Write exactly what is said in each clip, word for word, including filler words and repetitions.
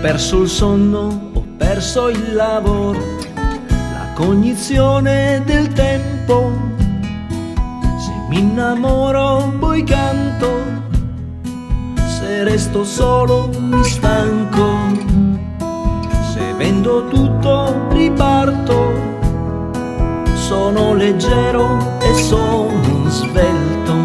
perso il sonno, ho perso il lavoro, la cognizione del tempo. Se mi innamoro poi canto, se resto solo mi stanco. Se vendo tutto riparto, sono leggero e sono svelto.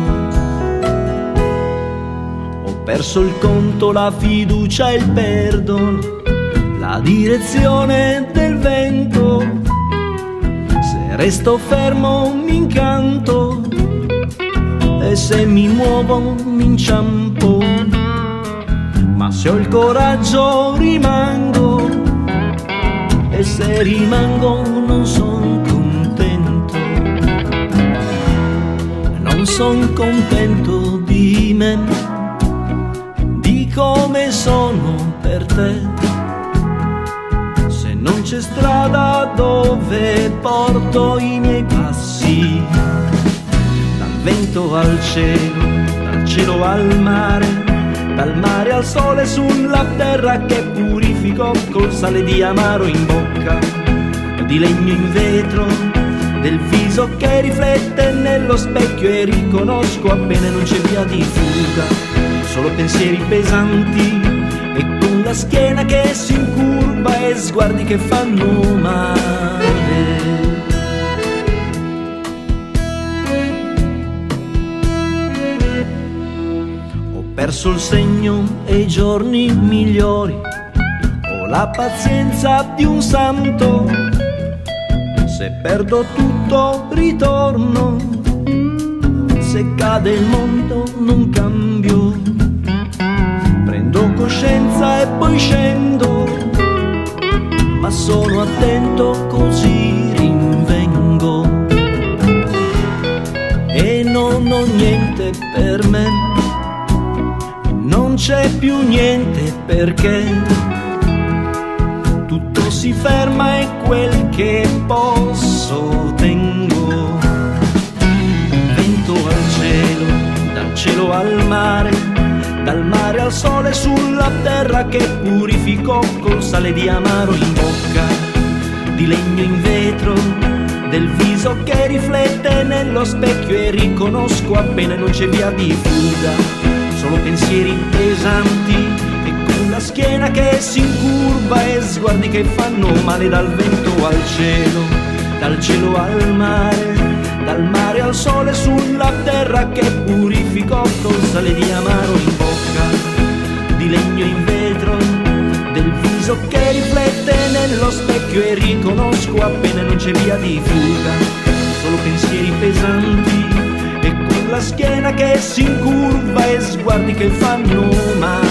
Ho perso il conto, la fiducia e il perdono, la direzione del vento. Se resto fermo mi incanto, e se mi muovo mi inciampo. Ma se ho il coraggio rimango, e se rimango non son contento. Non son contento di me, di come sono per te. Se non c'è strada dove porto i miei passi, dal vento al cielo, dal cielo al mare, dal mare al sole sulla terra che purifico col sale di amaro in bocca, di legno in vetro, del viso che riflette nello specchio e riconosco appena non c'è via di fuga, solo pensieri pesanti e con la schiena che si incurva e sguardi che fanno male. Ho perso il segno e i giorni migliori, ho la pazienza di un santo. Se perdo tutto ritorno, se cade il mondo non cambio. Prendo coscienza e poi scendo, ma sono attento così rinvengo. E non ho niente per me, non c'è più niente perché tutto si ferma e quel che posso tengo. Vento al cielo, dal cielo al mare, dal mare al sole sulla terra che purifico col sale di amaro in bocca, di legno in vetro, del viso che riflette nello specchio e riconosco appena non c'è via di fuga, solo pensieri pesanti e con la schiena che si incurva e sguardi che fanno male. Dal vento al cielo, dal cielo al mare, dal mare al sole sulla terra che purifico col sale di amaro in bocca, di legno in vetro, del viso che riflette nello specchio e riconosco appena non c'è via di fuga, solo pensieri pesanti e con la schiena che si incurva e sguardi che fanno male.